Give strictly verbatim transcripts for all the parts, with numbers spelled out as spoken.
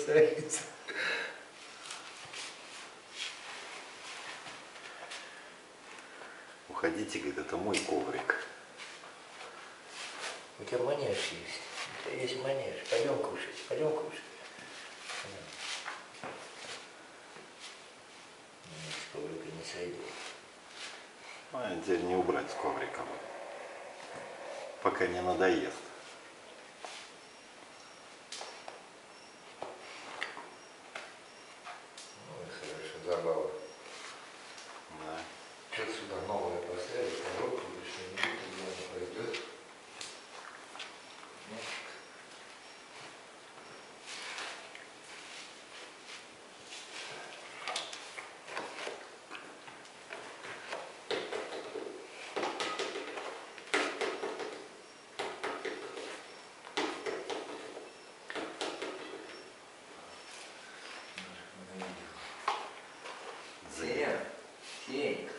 красавица. Уходите, говорит, это мой коврик. У тебя манеж есть. У тебя есть манеж. Пойдем кушать. Пойдем кушать. С коврика не сойдет. А теперь не убрать с ковриком. Пока не надоест. Ну и хорошо, забава. Да. Что сюда новое поставить, коробку, что-нибудь, где она пойдет. Сеня, Сенька.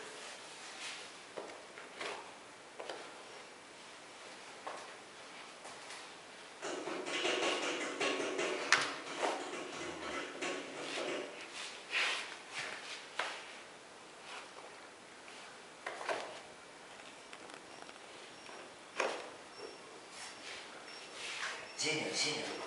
Сеня, Сеня.